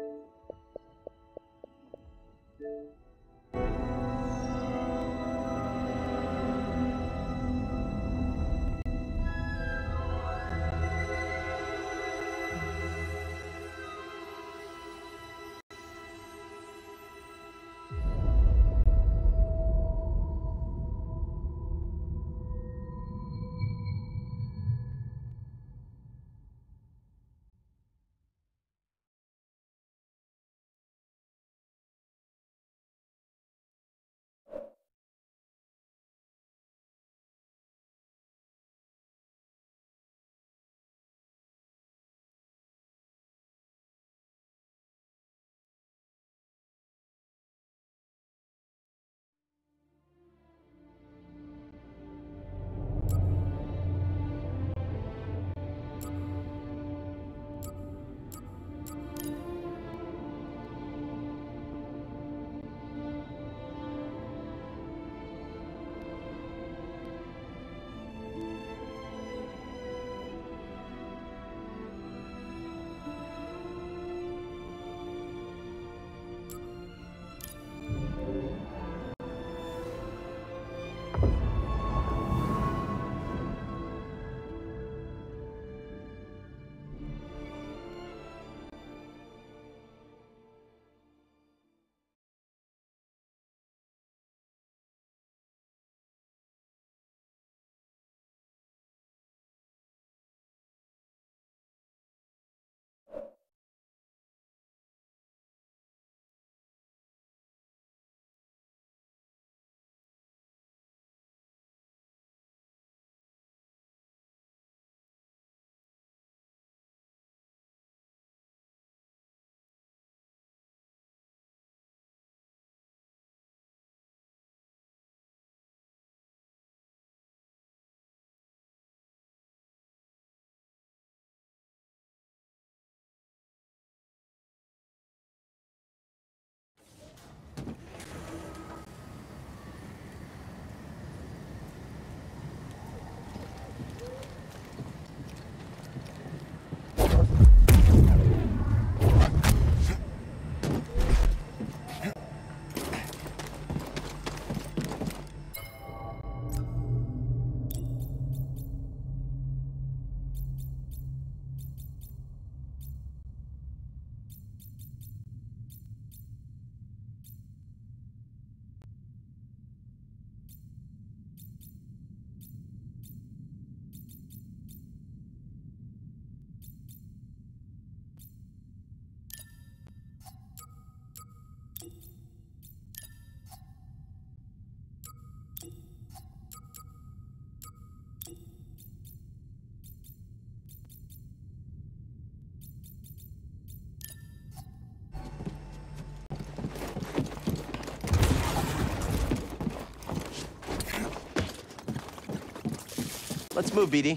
Let's move, BD.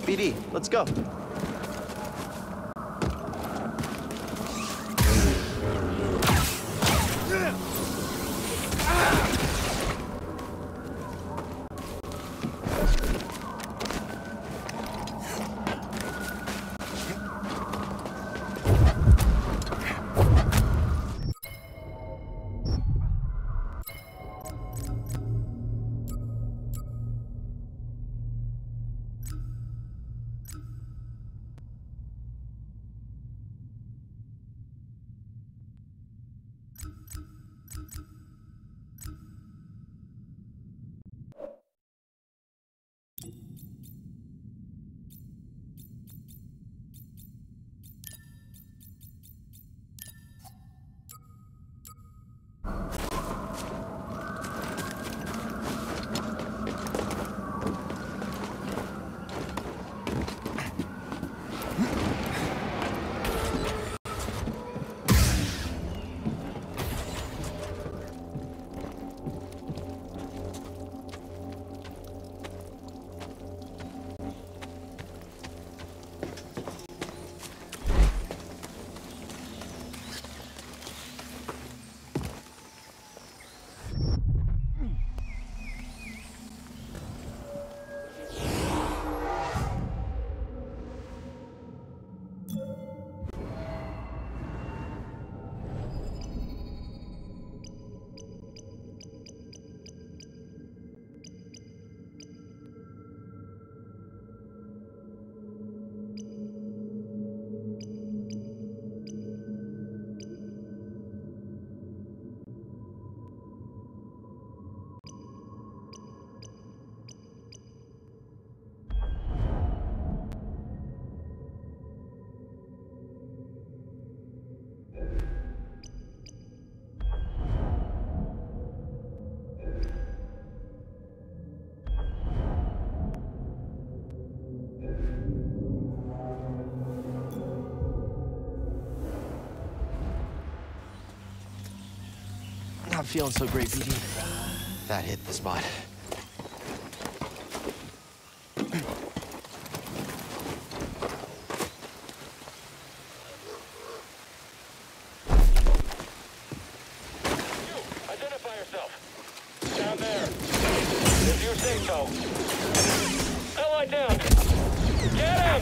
BD, let's go. Not feeling so great, BD. That hit the spot. Identify yourself. Down there. If you say so. Ally down. Get him!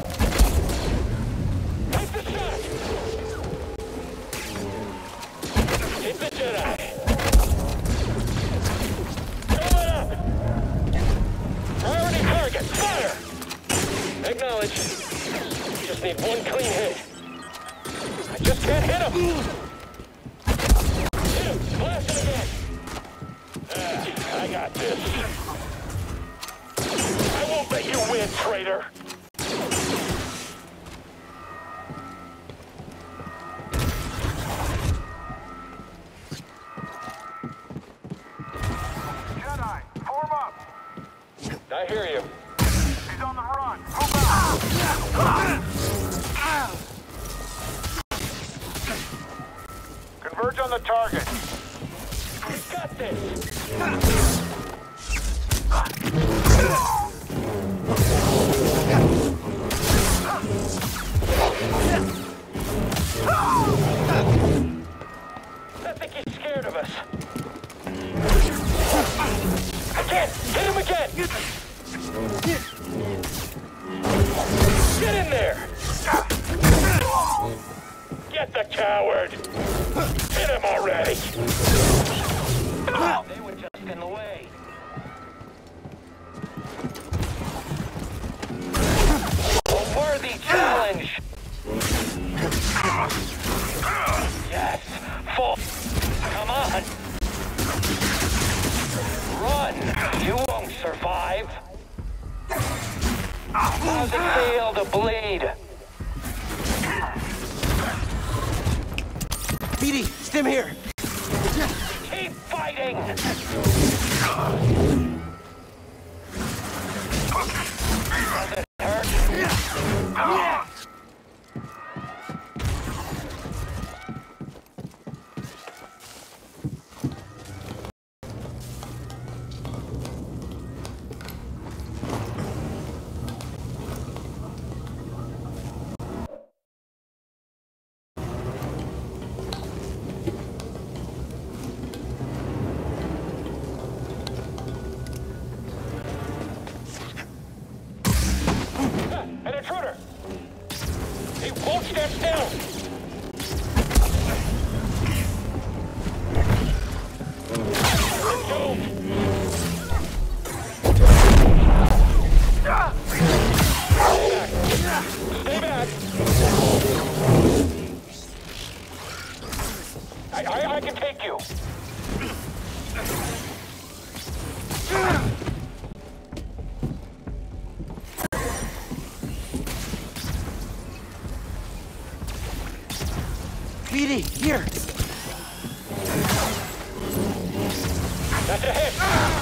Take the shot! Hit the Jedi! Throw it up! Priority target, fire! Acknowledge. Just need one clean hit. I just can't hit him! Hit him! Blast it again! I got this. I won't let you win, traitor! I hear you. He's on the run. Move out. Converge on the target. We got this. I think he's scared of us. Again! Hit him again! Get in there! Get the coward! Hit him already! They were just in the way. A worthy challenge! Yes! Full! Come on! Run! You won't survive! How's it feel to bleed? BD, stim here. Keep fighting! Does it hurt? Don't! Stay back! I can take you! BD, here! That's a hit!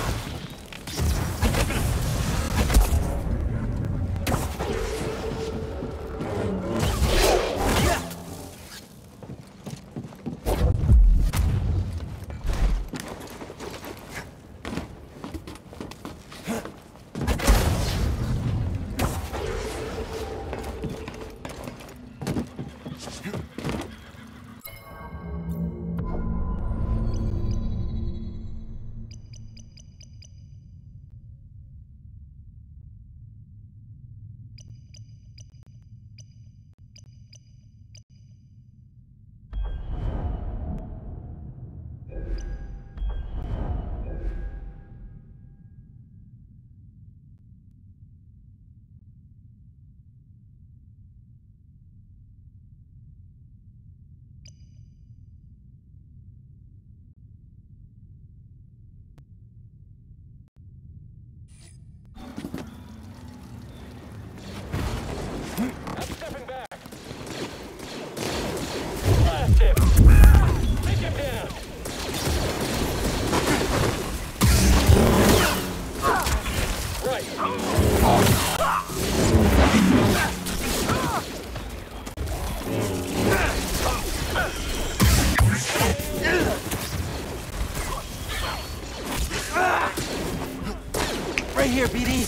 Right here, BD!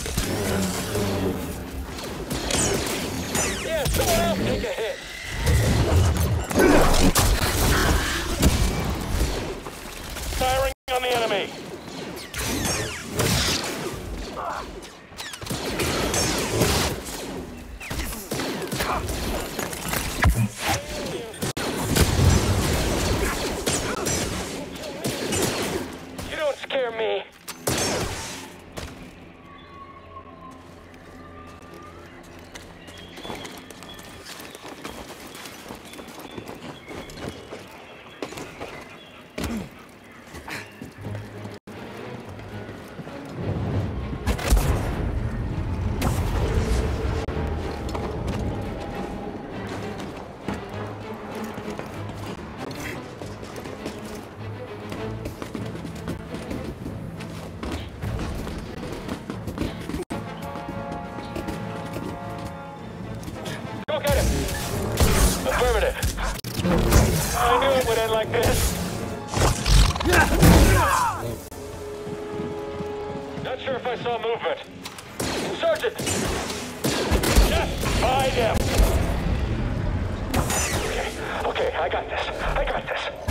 Yeah, someone else take a hit! Firing on the enemy! You don't scare me! Go get him! Affirmative. I knew it would end like this. Not sure if I saw movement. Sergeant! Just find him! Okay, I got this.